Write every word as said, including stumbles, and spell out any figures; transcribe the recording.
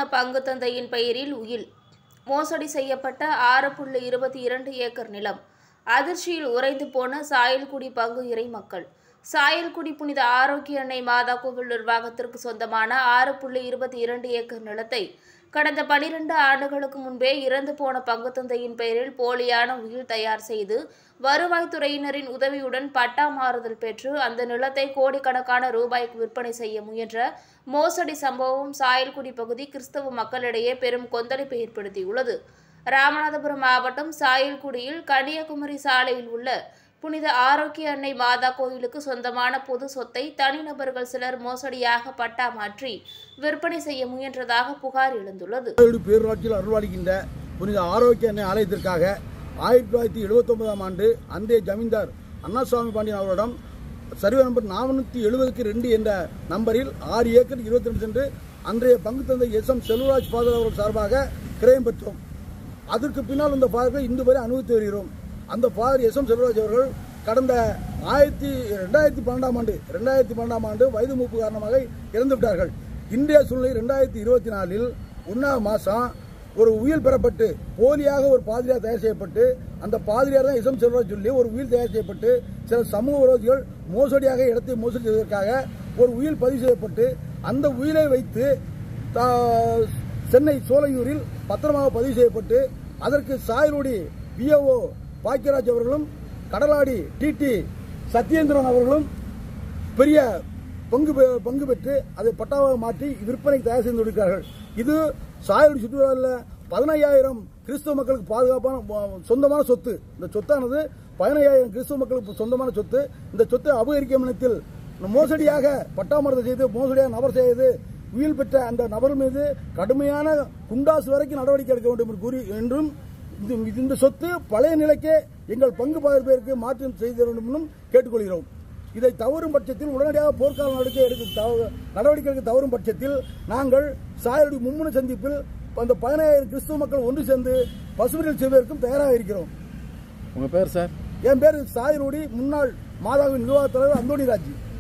பங்கு தந்தையின் பெயரில் உயில் மோசடி செய்யப்பட்ட ஆறு புள்ளி இருபத்தி இரண்டு ஏக்கர் நிலம் அதிர்ச்சியில் உறைந்து போன சாயல்குடி பங்கு இறை மக்கள். சாயல்குடி புனித ஆரோக்கிய அன்னை மாதா கோவில் நிர்வாகத்திற்கு சொந்தமான ஆறு புள்ளி இருபத்தி இரண்டு ஏக்கர் நிலத்தை கடந்த பனிரெண்டு ஆண்டுகளுக்கு முன்பே இறந்து போன பங்கு தந்தையின் பெயரில் போலியான உயில் தயார் செய்து வருவாய்த்துறையினரின் உதவியுடன் பட்டா மாறுதல் பெற்று அந்த நிலத்தை கோடிக்கணக்கான ரூபாய்க்கு விற்பனை செய்ய முயன்ற மோசடி சம்பவம் சாயல்குடி பகுதி கிறிஸ்தவ மக்களிடையே பெரும் கொந்தளிப்பை ஏற்படுத்தியுள்ளது. ராமநாதபுரம் மாவட்டம் சாயல்குடியில் கன்னியாகுமரி சாலையில் உள்ள புனித ஆரோக்கிய அன்னை மாதா கோயிலுக்கு சொந்தமான பொது சொத்தை தனிநபர்கள் சிலர் மோசடியாக பட்டா மாற்றி விற்பனை செய்ய முயன்றதாக புகார் எழுந்துள்ளது. பேரூராட்சியில் அருள்வாளிக்கின்ற புனித ஆரோக்கிய அன்னை ஆலயத்திற்காக ஆயிரத்தி தொள்ளாயிரத்தி எழுபத்தி ஒன்பதாம் ஆண்டு அன்றைய ஜமீன்தார் அண்ணாசாமி பாண்டியன் அவரிடம் சர்வே நம்பர் நானூற்றி எழுபதுக்கு ரெண்டு என்ற நம்பரில் ஆறு ஏக்கர் இருபத்தி ரெண்டு சென்று அன்றைய பங்கு தந்தை எஸ் எம் செல்வராஜ் ஃபாதர் அவர்கள் சார்பாக கிரயம் பெற்றோம். அதற்கு பின்னால் இந்த ஃபாதரை இன்று வரை அனுபவித்து வருகிறோம். அந்த ஃபாதர் எஸ் எம் செல்வராஜ் அவர்கள் கடந்த ஆயிரத்தி ரெண்டாயிரத்தி பன்னெண்டாம் ஆண்டு ரெண்டாயிரத்தி பன்னெண்டாம் ஆண்டு வயது மூப்பு காரணமாக இறந்து விட்டார்கள். இன்றைய சூழ்நிலை ரெண்டாயிரத்தி இருபத்தி நாலில் ஒன்றாம் மாதம் ஒரு உயில் பெறப்பட்டு போலியாக ஒரு பாதிரியார் தயார் செய்யப்பட்டு அந்த பாதிரியார் தான் எஸ் எம் செல்வராஜ் சொல்லி ஒரு உயில் தயார் செய்யப்பட்டு சில சமூக விரோதிகள் மோசடியாக இடத்தை மோசடி செய்வதற்காக ஒரு உயில் பதிவு செய்யப்பட்டு அந்த உயிலை வைத்து சென்னை சோலையூரில் பத்திரமாக பதிவு செய்யப்பட்டு அதற்கு சாயல்குடி பிஓஓ பாக்கியராஜ் அவர்களும் கடலாடி டிடி சத்யேந்திரன் அவர்களும் பெரிய பங்கு பங்கு பெற்று அதை பட்டாவாக மாற்றி விற்பனைக்கு தயார் செய்து கொடுக்கிறார்கள். இது சாயல்குடி சுற்றுலாவில் பதினையாயிரம் கிறிஸ்தவ மக்களுக்கு பாதுகாப்பான சொந்தமான சொத்து. இந்த சொத்தானது பதினையாயிரம் கிறிஸ்தவ மக்களுக்கு சொந்தமான சொத்து. இந்த சொத்தை அபகரிக்கும் எண்ணத்தில் மோசடியாக பட்டாமரத்தை செய்து மோசடியாக நபர் செய்து உயில் பெற்ற அந்த நபர் மீது கடுமையான குண்டாசு வரைக்கும் நடவடிக்கை எடுக்க வேண்டும் என்று கூறி என்றும் இந்த சொத்து பழைய நிலைக்கே எங்கள் பங்கு பேருக்கு மாற்றம் செய்த வேண்டும் என்றும் கேட்டுக்கொள்கிறோம். இதை தவறும் பட்சத்தில் உடனடியாக போர்க்கால நடவடிக்கை எடுக்க நடவடிக்கைகளுக்கு தவறும் பட்சத்தில் நாங்கள் சாயல்குடி மும்முனை சந்திப்பில் அந்த பதினாயிரம் கிறிஸ்துவ மக்கள் ஒன்று சேர்ந்து பசுமையில் செய்வதற்கும் தயாராக இருக்கிறோம். உங்க பேர் சார்? என் பேர் சாயல்குடி முன்னாள் மாதாவின் நிர்வாகத் தலைவர் அந்தோணி ராஜ்.